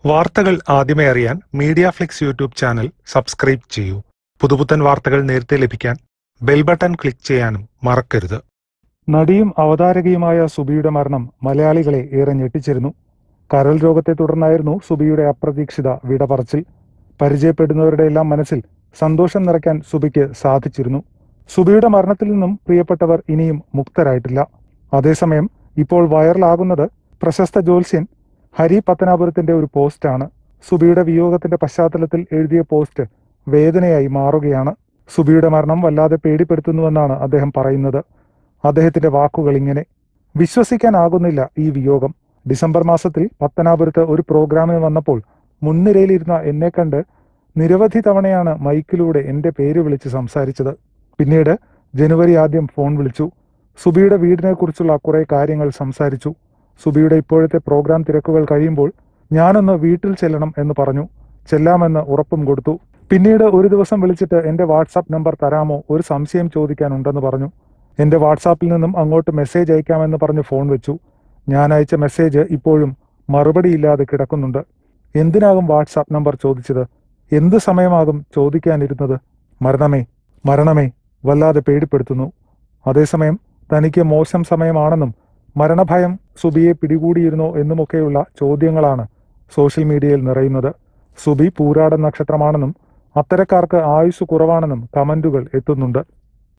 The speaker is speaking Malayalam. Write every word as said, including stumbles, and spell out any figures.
വാർത്തകൾ ആദ്യമേ അറിയാൻ Media Flix YouTube channel subscribe ചെയ്യൂ. പുതുപുത്തൻ വാർത്തകൾ നേരത്തെ ലഭിക്കാൻ ബെൽ ബട്ടൺ ക്ലിക്ക് ചെയ്യാനും മറക്കരുത്. നടിയും അവതാരകയുമായ സുബിയുടെ മരണം മലയാളികളെ ഏറെ ഞെട്ടിച്ചിരുന്നു. കരൾ രോഗത്തെ തുടർന്നായിരുന്നു സുബിയുടെ അപ്രതീക്ഷിത വിടപറച്ചിൽ. പരിചയപ്പെടുന്നവരുടെ എല്ലാം മനസ്സിൽ സന്തോഷം നിറയ്ക്കാൻ സുബിക്ക് സാധിച്ചിരുന്നു. സുബിയുടെ മരണത്തിൽ നിന്നും പ്രിയപ്പെട്ടവർ ഇനിയും മുക്തരായിട്ടില്ല. അതേസമയം ഇപ്പോൾ വൈറലാകുന്നത് പ്രശസ്ത ജ്യോത്സ്യൻ ഹരി പത്തനാപുരത്തിന്റെ ഒരു പോസ്റ്റാണ്. സുബിയുടെ വിയോഗത്തിന്റെ പശ്ചാത്തലത്തിൽ എഴുതിയ പോസ്റ്റ് വേദനയായി മാറുകയാണ്. സുബിയുടെ മരണം വല്ലാതെ പേടിപ്പെടുത്തുന്നുവെന്നാണ് അദ്ദേഹം പറയുന്നത്. അദ്ദേഹത്തിന്റെ വാക്കുകൾ ഇങ്ങനെ: വിശ്വസിക്കാനാകുന്നില്ല ഈ വിയോഗം. ഡിസംബർ മാസത്തിൽ പത്തനാപുരത്ത് ഒരു പ്രോഗ്രാമിന് വന്നപ്പോൾ മുൻനിരയിലിരുന്ന എന്നെ കണ്ട് നിരവധി തവണയാണ് മൈക്കിലൂടെ എന്റെ പേര് വിളിച്ച് സംസാരിച്ചത്. പിന്നീട് ജനുവരി ആദ്യം ഫോൺ വിളിച്ചു. സുബിയുടെ വീടിനെ കുറിച്ചുള്ള കുറെ കാര്യങ്ങൾ സംസാരിച്ചു. സുബിയുടെ ഇപ്പോഴത്തെ പ്രോഗ്രാം തിരക്കുകൾ കഴിയുമ്പോൾ ഞാനൊന്ന് വീട്ടിൽ ചെല്ലണം എന്ന് പറഞ്ഞു. ചെല്ലാമെന്ന് ഉറപ്പും കൊടുത്തു. പിന്നീട് ഒരു ദിവസം വിളിച്ചിട്ട് എന്റെ വാട്സാപ്പ് നമ്പർ തരാമോ, ഒരു സംശയം ചോദിക്കാനുണ്ടെന്ന് പറഞ്ഞു. എന്റെ വാട്സാപ്പിൽ നിന്നും അങ്ങോട്ട് മെസ്സേജ് അയക്കാമെന്ന് പറഞ്ഞ് ഫോൺ വെച്ചു. ഞാൻ അയച്ച മെസ്സേജ് ഇപ്പോഴും മറുപടിയില്ലാതെ കിടക്കുന്നുണ്ട്. എന്തിനാകും വാട്സാപ്പ് നമ്പർ ചോദിച്ചത്? എന്ത് സമയമാകും ചോദിക്കാനിരുന്നത്? മരണമേ മരണമേ വല്ലാതെ പേടിപ്പെടുത്തുന്നു. അതേസമയം തനിക്ക് മോശം സമയമാണെന്നും മരണഭയം സുബിയെ പിടികൂടിയിരുന്നോ എന്നുമൊക്കെയുള്ള ചോദ്യങ്ങളാണ് സോഷ്യൽ മീഡിയയിൽ നിറയുന്നത്. സുബി പൂരാട നക്ഷത്രമാണെന്നും അത്തരക്കാർക്ക് ആയുസ് കുറവാണെന്നും കമന്റുകൾ എത്തുന്നുണ്ട്.